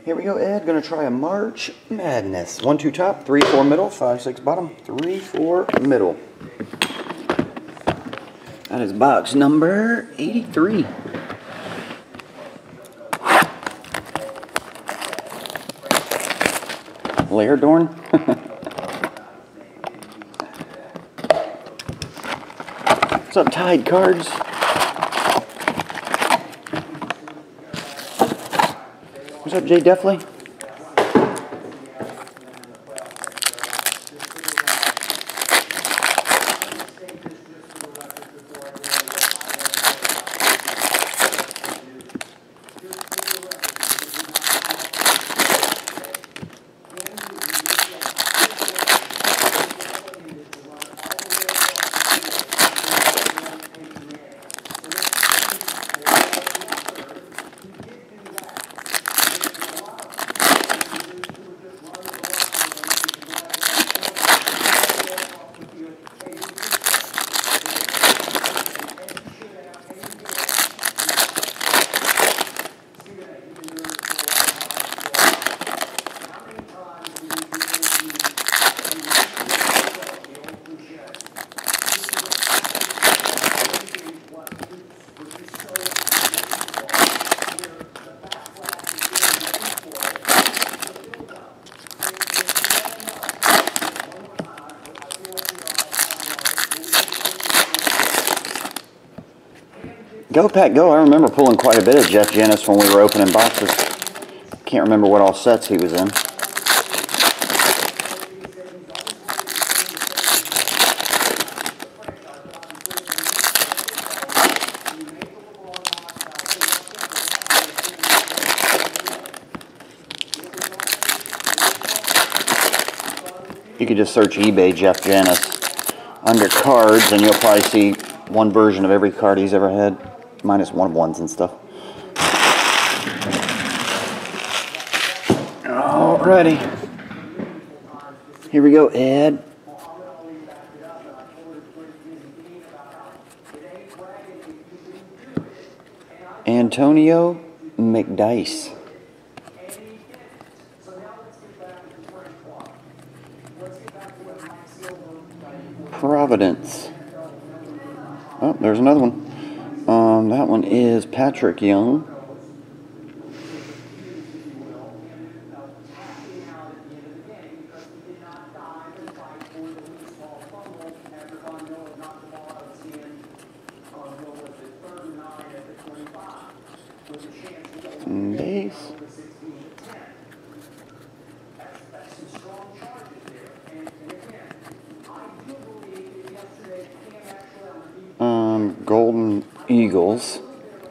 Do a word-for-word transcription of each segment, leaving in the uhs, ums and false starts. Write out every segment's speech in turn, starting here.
Here we go, Ed. Gonna try a March Madness. One, two top, three, four middle, five, six bottom, three, four middle. That is box number eighty-three. Lairdorn. What's up, Tide Cards? What's up, Jay Defley? Go Pack Go, I remember pulling quite a bit of Jeff Janis when we were opening boxes. Can't remember what all sets he was in. You could just search eBay Jeff Janis under cards and you'll probably see one version of every card he's ever had. Minus one ones and stuff. Alrighty. Here we go, Ed. Antonio McDyess. Providence. Oh, there's another one. Um, that one is Patrick Young. Base. Um, Golden Eagles.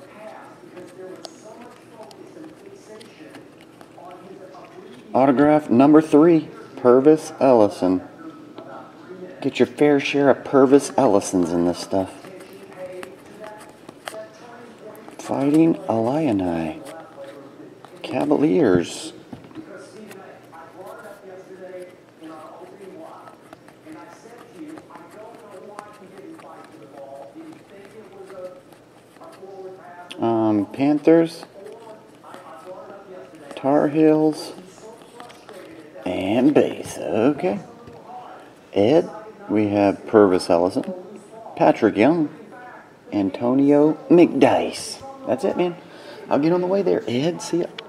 Autograph number three, Pervis Ellison. Get your fair share of Pervis Ellisons in this stuff. Fighting Illini. Cavaliers. Um, Panthers, Tar Heels, and base. Okay. Ed, we have Pervis Ellison, Patrick Young, Antonio McDyess. That's it, man. I'll get on the way there. Ed, see ya.